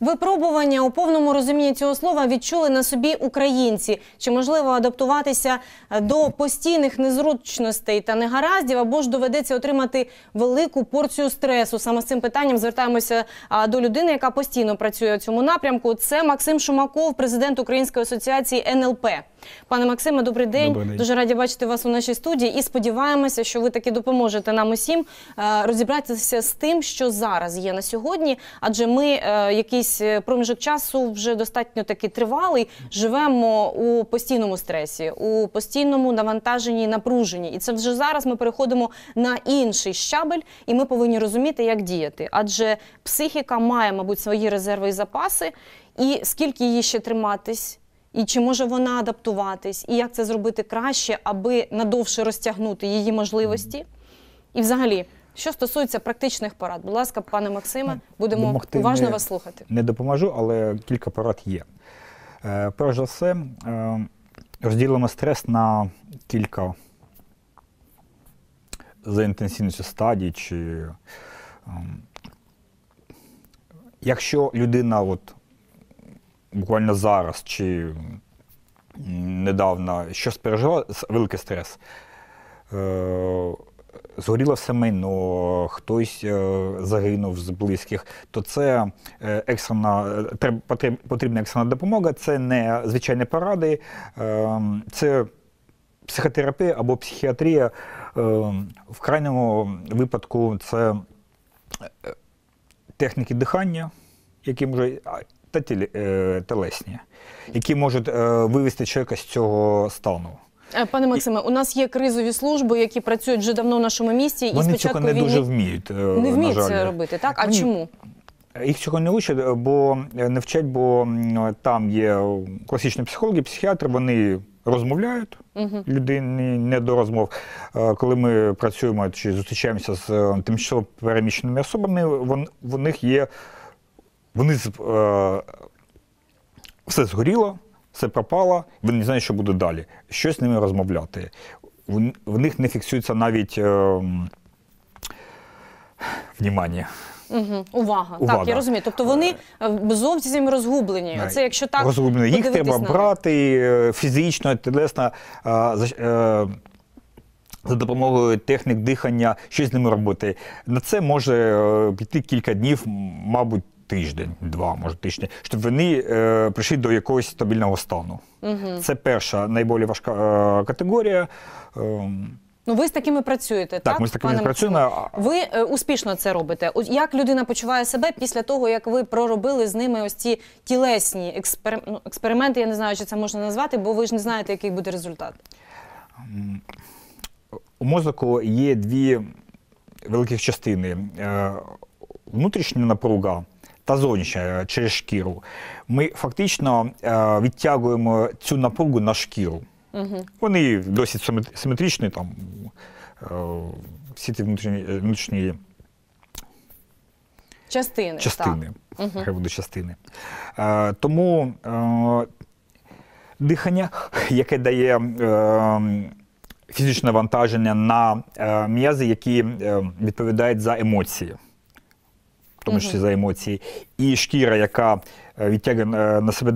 Випробування у повному розумінні цього слова відчули на собі українці. Чи можливо адаптуватися до постійних незручностей та негараздів, або ж доведеться отримати велику порцію стресу? Саме з цим питанням звертаємося до людини, яка постійно працює у цьому напрямку. Це Максим Шумаков, президент Української асоціації НЛП. Пане Максиме, добрий день. Добрий день. Дуже раді бачити вас у нашій студії і сподіваємося, що ви таки допоможете нам усім розібратися з тим, що зараз є на сьогодні, адже ми якийсь проміжок часу вже достатньо таки тривалий, живемо у постійному стресі, у постійному навантаженні і напруженні. І це вже зараз ми переходимо на інший щабель, і ми повинні розуміти, як діяти. Адже психіка має, мабуть, свої резерви і запаси, і скільки її ще триматись, і чи може вона адаптуватись, і як це зробити краще, аби надовше розтягнути її можливості. І взагалі, що стосується практичних порад. Будь ласка, пане Максиме, будемо уважно вас слухати. Не допоможу, але кілька порад є. Перш за все, розділимо стрес на кілька за інтенсивністю стадій. Якщо людина буквально зараз чи недавно щось пережила, великий стрес, згоріло все майно, хтось загинув з близьких, то це потрібна екстрена допомога, це не звичайні поради, це психотерапія або психіатрія. В крайньому випадку це техніки дихання, які можуть, та телесні, які можуть вивести чоловіка з цього стану. Пане Максиме, у нас є кризові служби, які працюють вже давно в нашому місті. І вони цього не дуже вміють, не вміють це робити, так? А чому? Їх цього не вчать, не вчать, бо там є класичні психологи, психіатри, вони розмовляють, людині не до розмов. Коли ми працюємо чи зустрічаємося з тимчасово переміщеними особами, в них є, все згоріло, все пропало, вони не знають, що буде далі. Що з ними розмовляти? В них не фіксується навіть внимання. Увага. Так, я розумію. Тобто вони зовсім розгублені. Це якщо так розгублені. Їх треба брати фізично, телесно, за допомогою технік дихання, щось з ними робити. На це може піти кілька днів, мабуть, тиждень, два, може тиждень, щоб вони прийшли до якогось стабільного стану. Це перша, найбільш важка категорія. Ну, ви з такими працюєте, так? Так, ми з такими працюємо. Ви успішно це робите. Як людина почуває себе після того, як ви проробили з ними ось ці тілесні експерименти, я не знаю, чи це можна назвати, бо ви ж не знаєте, який буде результат. У мозку є дві великих частини. Внутрішня напруга та зовнішня через шкіру. Ми фактично відтягуємо цю напругу на шкіру. Вони досить симетричні, там, всі ці внутрішні частини. Хай будуть частини. Тому дихання, яке дає фізичне навантаження на м'язи, які відповідають за емоції, в тому числі за емоції, і шкіра, яка відтягує на себе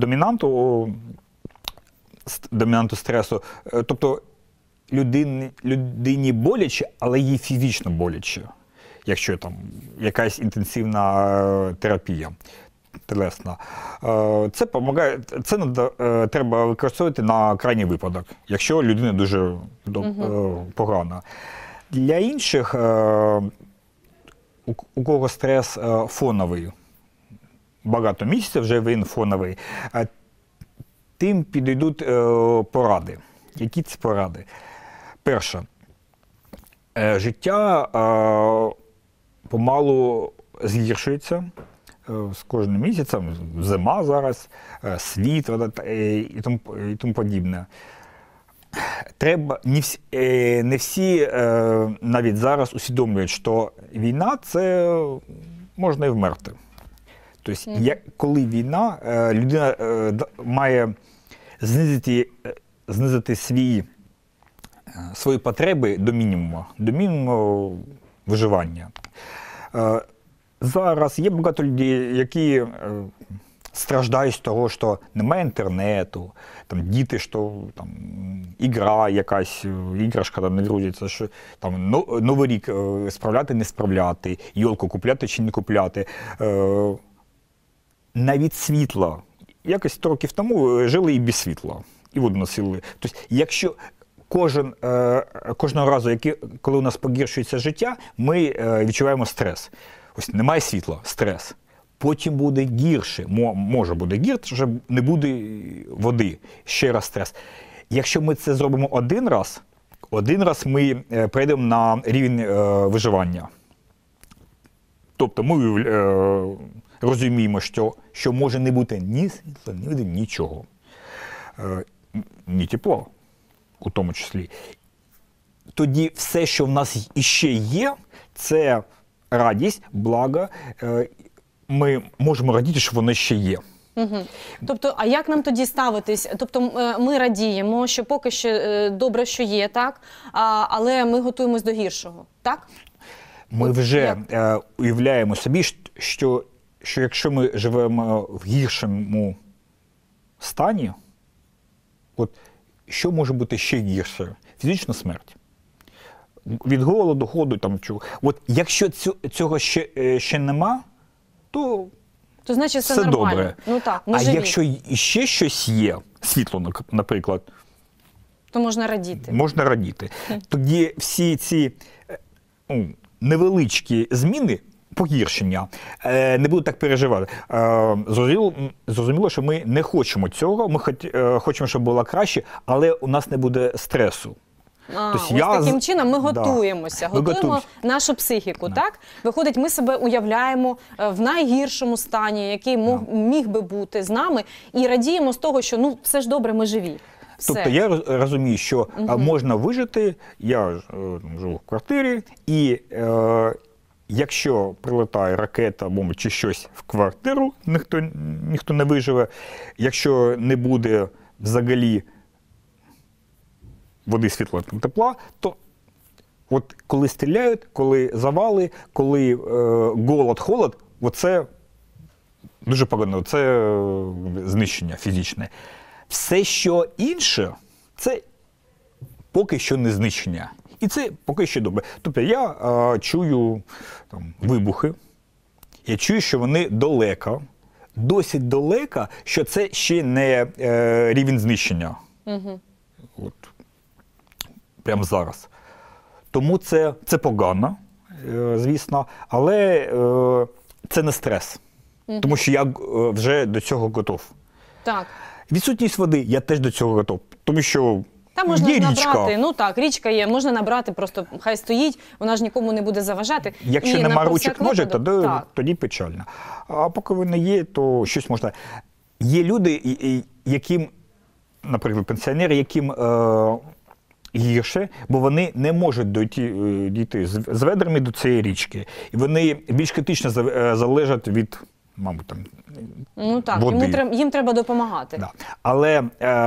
домінанту стресу. Тобто людині боляче, але їй фізично боляче, якщо там якась інтенсивна терапія телесна. Це допомагає, це треба використовувати на крайній випадок, якщо людина дуже погана. Для інших, у кого стрес фоновий, багато місяців вже він фоновий, тим підійдуть поради. Які це поради? Перше. Життя помалу згіршується з кожним місяцем. Зима зараз, світло і тому подібне. Не всі навіть зараз усвідомлюють, що війна – це можна і вмерти. Тобто, коли війна, людина має знизити свої потреби до мінімуму виживання. зараз є багато людей, які страждають з того, що немає інтернету, там діти, що там ігра якась, іграшка там не грузиться, що там Новий рік справляти, не справляти, йолку купляти чи не купляти. Навіть світла. Якось 100 років тому жили і без світла, і воду носили. Тобто, якщо кожного разу, коли у нас погіршується життя, ми відчуваємо стрес. Ось немає світла, стрес. Потім буде гірше, може буде гірше, не буде води, ще раз стрес. Якщо ми це зробимо один раз ми перейдемо на рівень виживання. Тобто ми розуміємо, що може не бути ні світла, ні води, нічого. Ні тепла, у тому числі. Тоді все, що в нас іще є, це радість, благо, ми можемо радіти, що воно ще є. Угу. Тобто, а як нам тоді ставитись? Тобто ми радіємо, що поки що добре, що є, так? Але ми готуємось до гіршого, так? Ми вже уявляємо собі, що якщо ми живемо в гіршому стані, от що може бути ще гірше? Фізична смерть. Від голоду, ходу, там чого. От якщо цього ще нема, то значить все нормально. Добре. Ну так, а якщо ще щось є, світло, наприклад, то можна радіти. Можна радіти. Тоді всі ці невеличкі зміни, погіршення, не будуть так переживати. Зрозуміло, що ми не хочемо цього, ми хочемо, щоб було краще, але у нас не буде стресу. Ось таким чином ми готуємося, готуємо нашу психіку, так? Виходить, ми себе уявляємо в найгіршому стані, який міг би бути з нами, і радіємо з того, що все ж добре, ми живі. Все. Тобто я розумію, що можна вижити, я живу в квартирі, і якщо прилетає ракета, бомба чи щось в квартиру, ніхто не виживе, якщо не буде взагалі води, світла, тепла, то от коли стріляють, коли завали, коли голод, холод, оце дуже погано, це знищення фізичне. Все, що інше, це поки що не знищення. І це поки що добре. Тобто я чую вибухи, я чую, що вони далеко, досить далеко, що це ще не рівень знищення. Угу. От. Прямо зараз. Тому це погано, звісно, але це не стрес. Тому що я вже до цього готов. Так. Відсутність води, я теж до цього готов. Тому що можна є набрати, річка. Річка є, можна набрати, просто хай стоїть, вона ж нікому не буде заважати. Якщо нема ручок ножик, тоді печально. А поки вони є, то щось можна. Є люди, яким, наприклад, пенсіонери, яким гірше, бо вони не можуть дійти з ведрами до цієї річки. І вони більш критично залежать від, мабуть, води. Їм треба допомагати. Да. Але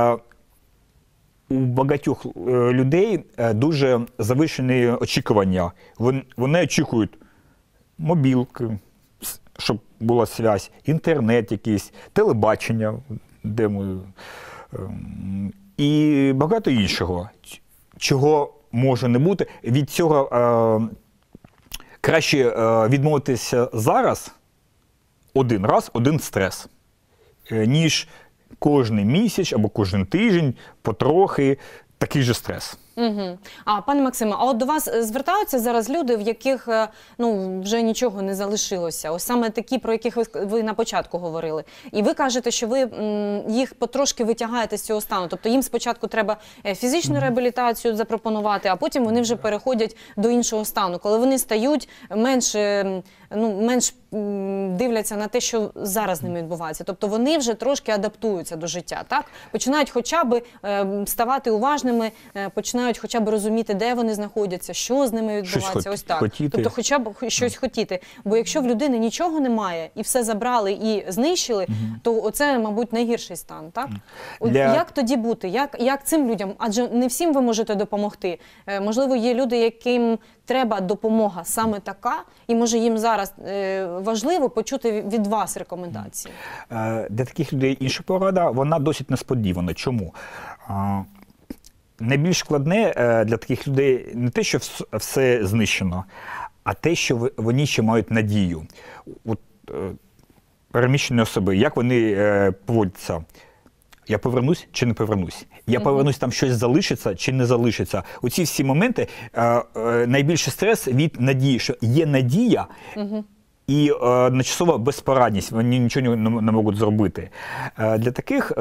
у багатьох людей дуже завищені очікування. Вони очікують мобілки, щоб була зв'язь, інтернет якийсь, телебачення, де ми, і багато іншого. Чого може не бути. Від цього краще відмовитися зараз, один стрес, ніж кожен місяць або кожен тиждень потрохи такий же стрес. Угу. Пане Максиме, а от до вас звертаються зараз люди, в яких вже нічого не залишилося? Ось саме такі, про яких ви на початку говорили. І ви кажете, що ви їх потрошки витягаєте з цього стану. Тобто їм спочатку треба фізичну реабілітацію запропонувати, а потім вони вже переходять до іншого стану. Коли вони стають менш дивляться на те, що зараз з ними відбувається. Тобто вони вже трошки адаптуються до життя, так? Починають хоча б ставати уважними, починають мають хоча б розуміти, де вони знаходяться, що з ними відбувається. Ось так. Хотіти. Тобто хоча б щось хотіти. Бо якщо в людини нічого немає, і все забрали, і знищили, то оце, мабуть, найгірший стан, так? Як тоді бути? Як цим людям? Адже не всім ви можете допомогти. Можливо, є люди, яким треба допомога саме така, і може їм зараз важливо почути від вас рекомендації. Для таких людей інша порада, вона досить несподівана. Чому? Найбільш складне для таких людей не те, що все знищено, а те, що вони ще мають надію. От, переміщені особи, як вони поводяться? Я повернусь чи не повернусь? Я повернусь, там щось залишиться чи не залишиться? Оці всі моменти, найбільший стрес від надії, що є надія і одночасова безпорадність, вони нічого не можуть зробити. Для таких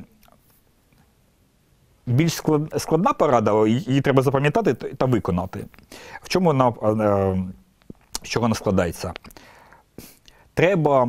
більш складна порада, її треба запам'ятати та виконати. В чому вона, з чого вона складається? Треба,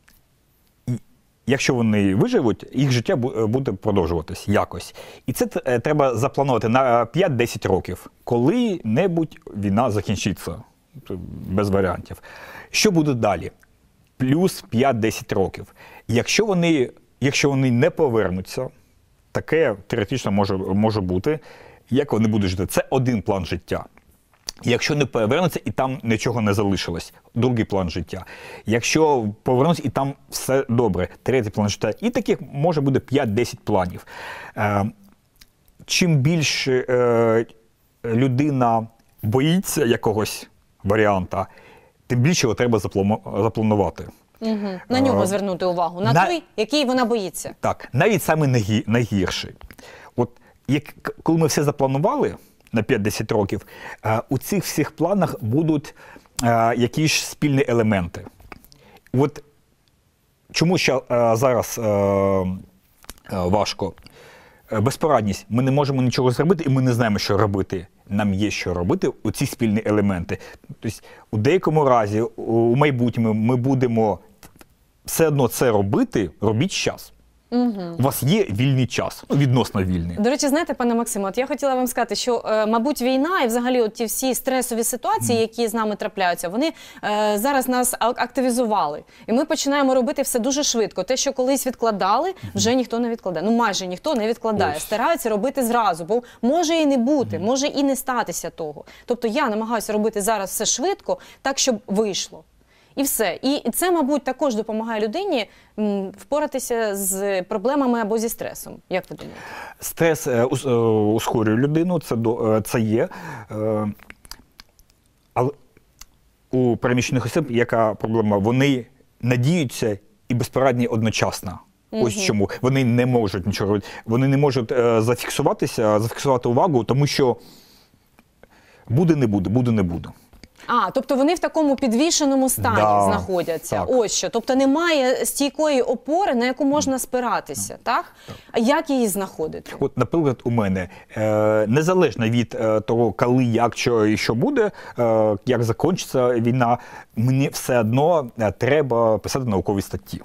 якщо вони виживуть, їх життя буде продовжуватись якось. І це треба запланувати на 5-10 років. Коли-небудь війна закінчиться. Без варіантів. Що буде далі? Плюс 5-10 років. Якщо вони не повернуться, таке теоретично може бути, як вони будуть жити. Це один план життя. Якщо не повернуться і там нічого не залишилось, другий план життя. Якщо повернуться і там все добре, третій план життя. І таких може бути 5-10 планів. Чим більше людина боїться якогось варіанта, тим більше його треба запланувати. На нього звернути увагу, на той, який вона боїться. Так, навіть саме найгірший. От коли ми все запланували на 5-10 років, у цих всіх планах будуть якісь спільні елементи. От чому ще зараз важко? Безпорадність. Ми не можемо нічого зробити, і ми не знаємо, що робити. Нам є що робити, оці спільні елементи. Тобто, у деякому разі, у майбутньому ми будемо все одно це робити, робіть час. У вас є вільний час, відносно вільний. До речі, знаєте, пане Максиме, от я хотіла вам сказати, що, мабуть, війна і взагалі от ті всі стресові ситуації, які з нами трапляються, вони зараз нас активізували. І ми починаємо робити все дуже швидко. Те, що колись відкладали, вже ніхто не відкладає. Ну, майже ніхто не відкладає. Стараються робити зразу, бо може і не бути, може і не статися того. Тобто я намагаюся робити зараз все швидко, так, щоб вийшло. І все. І це, мабуть, також допомагає людині впоратися з проблемами або зі стресом. Як ви думаєте? Стрес ускорює людину, це є. Але у переміщених осіб яка проблема? Вони надіються і безпорадні одночасно. Ось чому. Вони не можуть нічого робити. Вони не можуть зафіксувати увагу, тому що буде-не буде, буде-не буде. Тобто вони в такому підвішеному стані знаходяться. Так. Ось що. Тобто немає стійкої опори, на яку можна спиратися, так? А як її знаходити? От, наприклад, у мене, незалежно від того, коли, як, що і що буде, як закінчиться війна, мені все одно треба писати наукові статті.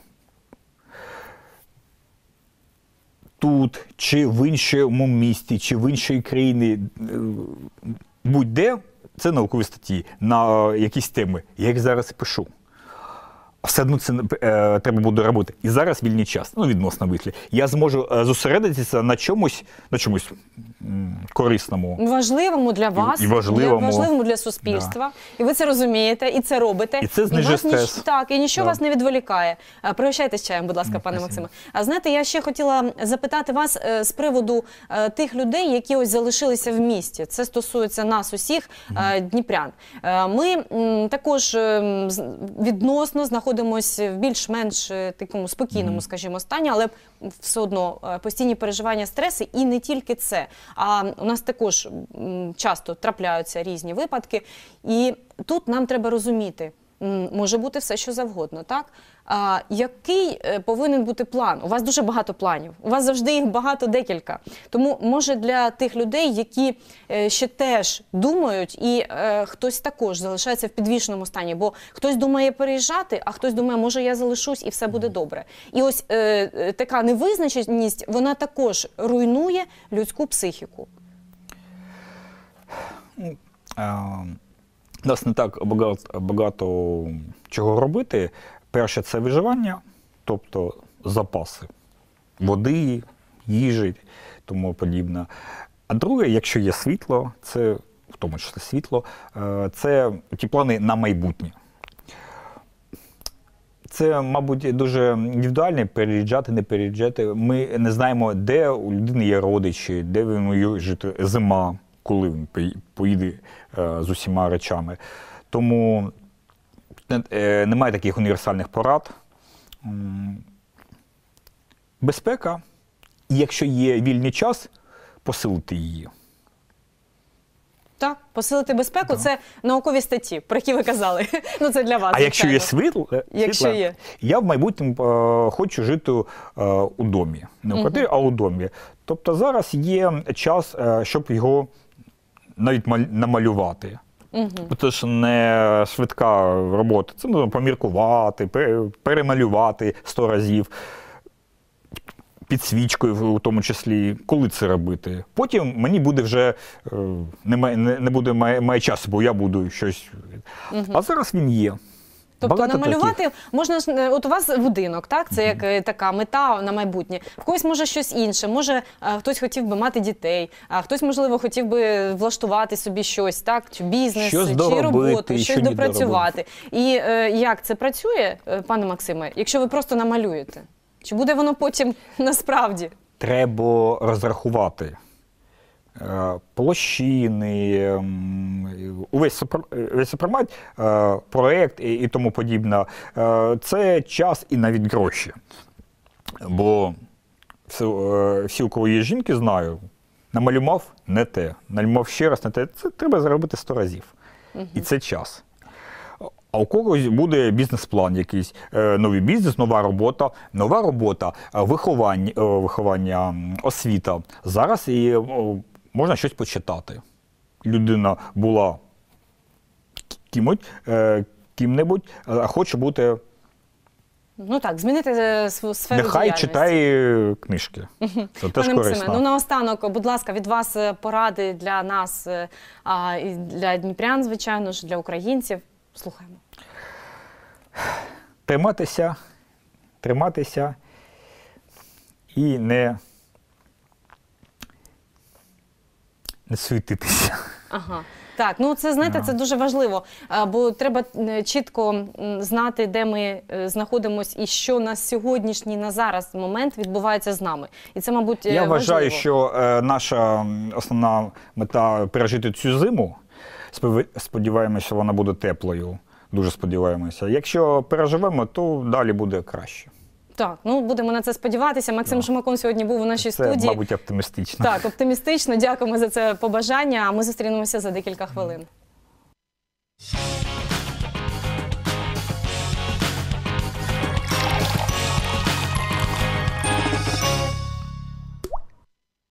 Тут, чи в іншому місті, чи в іншій країні, будь-де, це наукові статті на якісь теми. Я їх зараз пишу. Все одно це треба буде робити. І зараз вільний час, відносно вислі. Я зможу зосередитися на чомусь корисному. Важливому для вас, важливому для суспільства. Да. І ви це розумієте, і це робите. І це знижує стрес. Так, і нічого вас не відволікає. Пригощайтесь чаєм, будь ласка, пане Максиме. А знаєте, я ще хотіла запитати вас з приводу тих людей, які ось залишилися в місті. Це стосується нас усіх, дніпрян. Ми також відносно знаходимося в більш-менш такому спокійному, скажімо, стані, але все одно постійні переживання, стреси, і не тільки це. А у нас також часто трапляються різні випадки, і тут нам треба розуміти, може бути все, що завгодно, так? Який повинен бути план? У вас дуже багато планів, у вас завжди їх багато, декілька. Тому, може, для тих людей, які ще теж думають, і хтось також залишається в підвішеному стані, бо хтось думає переїжджати, а хтось думає, може, я залишусь і все буде добре. І ось така невизначеність, вона також руйнує людську психіку. У нас не так багато чого робити. Перше – це виживання, тобто запаси води, їжі, тому подібне. А друге, якщо є світло, це, в тому числі світло, це ті плани на майбутнє. Це, мабуть, дуже індивідуально, переїжджати, не переїжджати. Ми не знаємо, де у людини є родичі, де він може жити зима, коли він поїде з усіма речами. Тому немає таких універсальних порад. Безпека, і якщо є вільний час, посилити її. Так, посилити безпеку – це наукові статті, про які ви казали. Ну, це для вас, А якщо є звичайно. Якщо є. Я в майбутньому хочу жити у домі. Не в квартирі, а у домі. Тобто зараз є час, щоб його навіть намалювати. Це ж не швидка робота. Це можна поміркувати, перемалювати 100 разів. Підсвічкою, в тому числі, коли це робити. Потім мені буде вже, не буде має часу, бо я буду щось. А зараз він є. Тобто Багато намалювати таких. можна, от у вас будинок, так? Це як така мета на майбутнє. В когось може щось інше, може хтось хотів би мати дітей, а хтось, можливо, хотів би влаштувати собі щось, так? Чи бізнес, Щось чи доробити, роботу, що щось не допрацювати. І як це працює, пане Максиме, якщо ви просто намалюєте? Чи буде воно потім насправді? Треба розрахувати площини, увесь супромат, проєкт і тому подібне. Це час і навіть гроші. Бо всі, у кого є жінки, знаю, намалював не те, намалював ще раз не те. Це треба зробити 100 разів. І це час. А у когось буде бізнес-план якийсь, новий бізнес, нова робота, виховання, освіта. Зараз і можна щось почитати. Людина була ким-небудь, а хоче бути... Ну так, змінити сферу Нехай діяльності. читає книжки. Це теж Пане Максиме, корисно. ну наостанок, будь ласка, від вас поради для нас, і для дніпрян, звичайно ж, для українців. Слухаємо. Триматися і не суетитися. Ага. Так, ну це, знаєте, це дуже важливо, бо треба чітко знати, де ми знаходимося і що на сьогоднішній, на зараз момент відбувається з нами. І це, мабуть, Я вважаю, важливо. що наша основна мета – пережити цю зиму. Сподіваємося, що вона буде теплою. Дуже сподіваємося. Якщо переживемо, то далі буде краще. Так, ну будемо на це сподіватися. Максим Шумаков сьогодні був у нашій студії. Це, мабуть, оптимістично. Так, оптимістично. Дякуємо за це побажання. А ми зустрінемося за декілька хвилин.